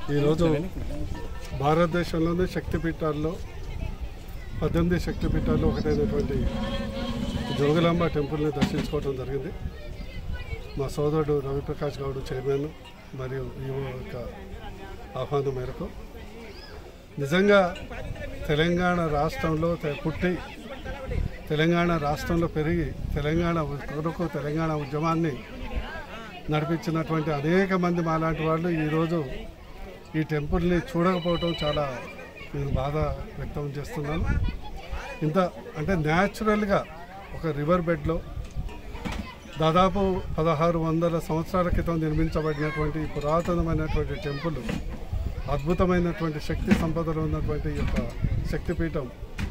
ఈరోజు భారతదేశంలోని శక్తిపీఠాల్లో 18 శక్తిపీఠాల్లో ఒకటైనటువంటి జోగులాంబ టెంపుల్ని దర్శించుకోవడం జరిగింది. మా సోదరుడు రవిప్రకాష్ గౌడ్ చైర్మన్ మరియు ఈవో యొక్క ఆహ్వానం మేరకు నిజంగా తెలంగాణ రాష్ట్రంలో పుట్టి తెలంగాణ రాష్ట్రంలో పెరిగి తెలంగాణ కొరకు తెలంగాణ ఉద్యమాన్ని నడిపించినటువంటి అనేక మంది మాలాంటి వాళ్ళు ఈరోజు ఈ టెంపుల్ని చూడకపోవటం చాలా నేను బాధ వ్యక్తం చేస్తున్నాను. ఇంత అంటే న్యాచురల్గా ఒక రివర్ బెడ్లో దాదాపు 1600 సంవత్సరాల క్రితం నిర్మించబడినటువంటి పురాతనమైనటువంటి టెంపుల్, అద్భుతమైనటువంటి శక్తి సంపదలు ఉన్నటువంటి ఈ యొక్క శక్తిపీఠం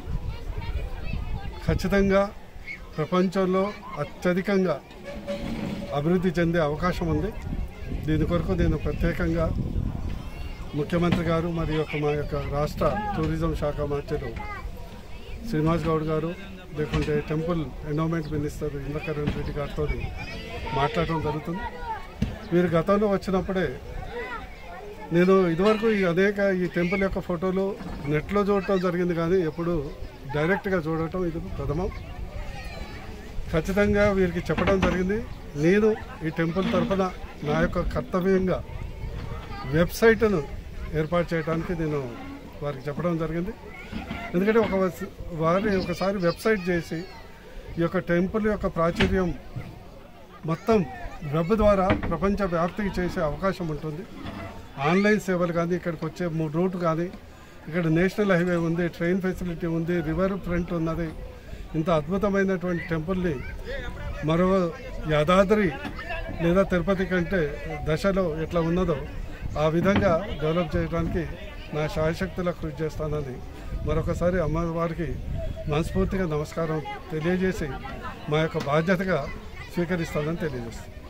ఖచ్చితంగా ప్రపంచంలో అత్యధికంగా అభివృద్ధి చెందే అవకాశం ఉంది. దీని కొరకు నేను ప్రత్యేకంగా ముఖ్యమంత్రి గారు మరియు మా యొక్క రాష్ట్ర టూరిజం శాఖ మంత్రులు శ్రీనివాస్ గౌడ్ గారు, లేకుంటే temple endowment minister Indrakaran Reddy గారితో మాట్లాడటం జరుగుతుంది. వీరు గతంలో వచ్చినప్పుడే నేను ఇదివరకు ఈ టెంపుల్ యొక్క ఫోటోలు నెట్లో చూడటం జరిగింది, కానీ ఎప్పుడు డైరెక్ట్గా చూడటం ఇది ప్రథమం. ఖచ్చితంగా వీరికి చెప్పడం జరిగింది. నేను ఈ టెంపుల్ తరఫున నా యొక్క కర్తవ్యంగా వెబ్సైట్ను ఏర్పాటు చేయడానికి నేను వారికి చెప్పడం జరిగింది. ఎందుకంటే ఒకసారి వెబ్సైట్ చేసి ఈ యొక్క టెంపుల్ యొక్క ప్రాచుర్యం మొత్తం వెబ్ ద్వారా ప్రపంచ వ్యాప్తికి చేసే అవకాశం ఉంటుంది. ఆన్లైన్ సేవలు కానీ, ఇక్కడికి వచ్చే రూట్ కానీ, ఇక్కడ నేషనల్ హైవే ఉంది, ట్రైన్ ఫెసిలిటీ ఉంది, రివర్ ఫ్రంట్ ఉన్నది. ఇంత అద్భుతమైనటువంటి టెంపుల్ని మరో యాదాద్రి లేదా తిరుపతి కంటే దశలో ఎట్లా ఉన్నదో ఆ విధంగా డెవలప్ చేయడానికి నా శాయశక్తులా కృషి చేస్తానని మరొకసారి అమ్మవారికి మనస్ఫూర్తిగా నమస్కారం తెలియజేసి మా యొక్క బాధ్యతగా స్వీకరిస్తానని తెలియజేస్తాను.